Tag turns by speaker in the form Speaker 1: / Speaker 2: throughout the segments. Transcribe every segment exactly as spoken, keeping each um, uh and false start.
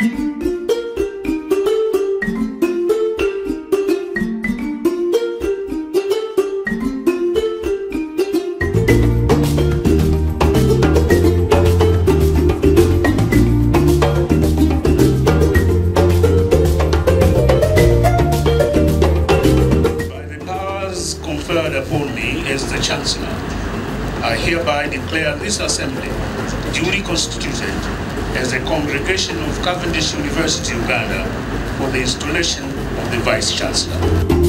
Speaker 1: Upon me as the Chancellor, I hereby declare this Assembly duly constituted as a congregation of Cavendish University, Uganda, for the installation of the Vice-Chancellor.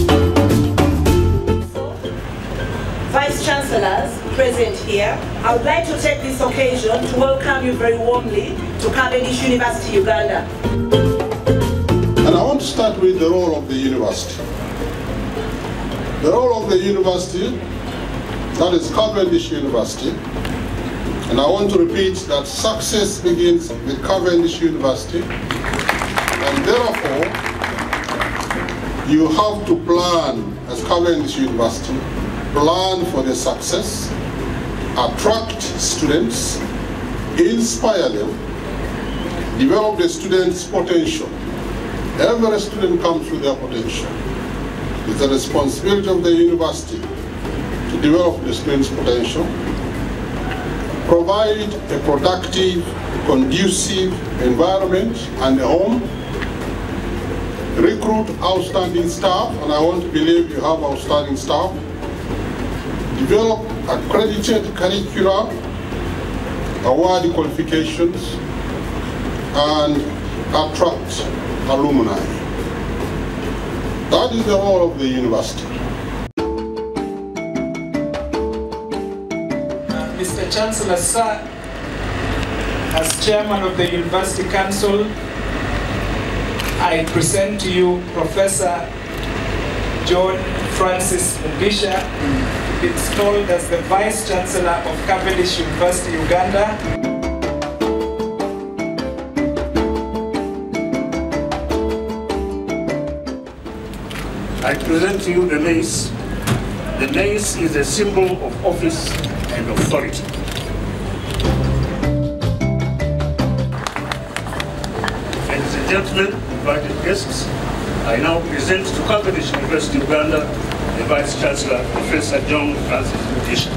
Speaker 2: Vice-Chancellors present here, I would like to take this occasion to welcome you very warmly to Cavendish University, Uganda.
Speaker 3: And I want to start with the role of the university. The role of the university, that is Cavendish University, and I want to repeat that success begins with Cavendish University, and therefore you have to plan as Cavendish University, plan for the success, attract students, inspire them, develop the students' potential. Every student comes with their potential. It's the responsibility of the university to develop the students' potential, provide a productive, conducive environment and a home, recruit outstanding staff, and I want to believe you have outstanding staff, develop accredited curricula, award qualifications, and attract alumni. That is the role of the university.
Speaker 4: Uh, Mister Chancellor, sir, as Chairman of the University Council, I present to you Professor John Francis Mugisha, installed as the Vice-Chancellor of Cavendish University, Uganda.
Speaker 1: I present to you the mace. The mace is a symbol of office and authority. Ladies and gentlemen, invited guests, I now present to Cavendish University, Uganda, the Vice-Chancellor, Professor John Francis Mugisha.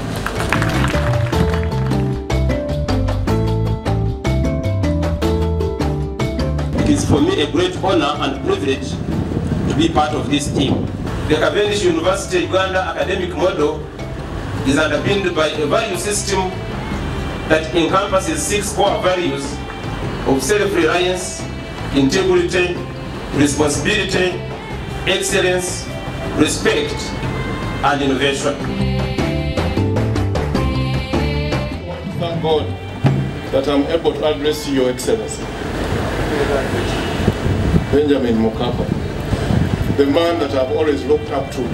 Speaker 5: It is for me a great honor and privilege to be part of this team. The Cavendish University Uganda academic model is underpinned by a value system that encompasses six core values of self-reliance, integrity, responsibility, excellence, respect, and innovation.
Speaker 6: Thank God that I'm able to address Your Excellency, Benjamin Mkapa, the man that I've always looked up to.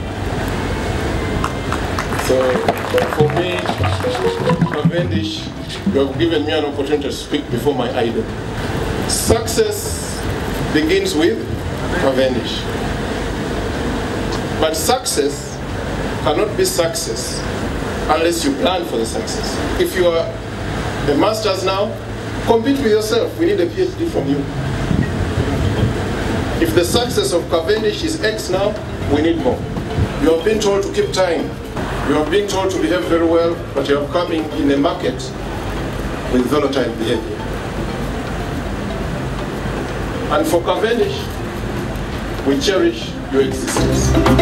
Speaker 6: So, but for me, Cavendish, you have given me an opportunity to speak before my idol. Success begins with Cavendish. But success cannot be success unless you plan for the success. If you are a master's now, compete with yourself. We need a PhD from you. If the success of Cavendish is X now, we need more. You have been told to keep time. You have been told to behave very well, but you are coming in a market with volatile behavior. And for Cavendish, we cherish your existence.